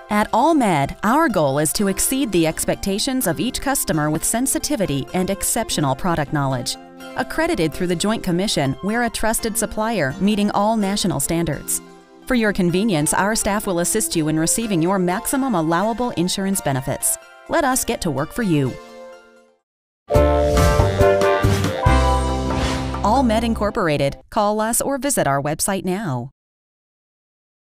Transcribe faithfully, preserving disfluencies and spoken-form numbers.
At AllMed, our goal is to exceed the expectations of each customer with sensitivity and exceptional product knowledge. Accredited through the Joint Commission, we're a trusted supplier meeting all national standards. For your convenience, our staff will assist you in receiving your maximum allowable insurance benefits. Let us get to work for you. AllMed Incorporated. Call us or visit our website now.